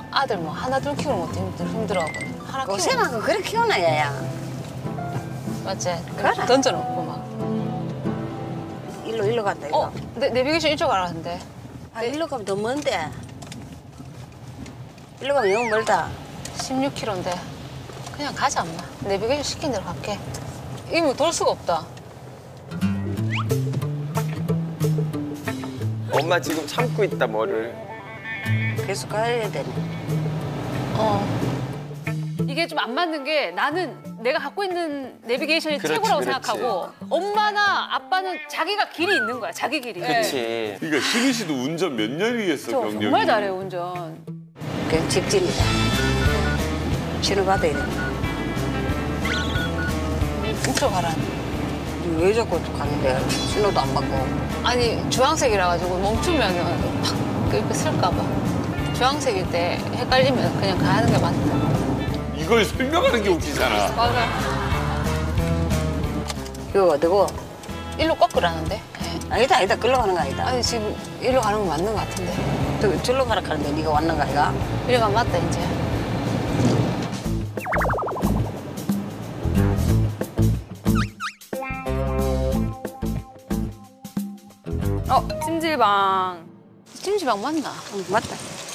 아들 뭐 하나 둘 키우는 것도 힘들어하거든. 하나 키우는 고생하고 그렇게 키우나 야야. 맞지? 그래. 던져놓고 막. 일로 간다 이거. 내비게이션 이쪽 알았는데. 아, 일로 가면 더 먼데. 일로 가면 너무 멀다. 16km인데 그냥 가자 엄마. 내비게이션 시킨 대로 갈게. 이거 뭐 돌 수가 없다. 엄마 지금 참고 있다 뭐를. 계속 가야 되네. 이게 좀 안 맞는 게 나는 내가 갖고 있는 내비게이션이 그렇지, 최고라고 그렇지. 생각하고 엄마나 아빠는 자기가 길이 있는 거야, 자기 길이. 그렇지. 그러니까 신희 씨도 운전 몇 년이 했어, 저 경력이. 정말 잘해요, 운전. 그냥 직진이다. 신호 받아야 돼. 이쪽 가라. 왜 자꾸 가는데 신호도 안 받고. 아니 주황색이라 가지고 멈추면은 팍 이렇게 쓸까 봐. 주황색일 때 헷갈리면 그냥 가는 게 맞다. 이걸 설명하는 게 웃기잖아. 맞아. 이거 어디고? 일로 꺾으라는데? 예. 아니다. 글로 가는 거 아니다. 아니 지금 일로 가는 거 맞는 거 같은데. 절로 가라 하는데 네가 왔는 거 아이가? 일로 가면 맞다 이제. 찜질방. 찜질방 맞나? 응, 맞다.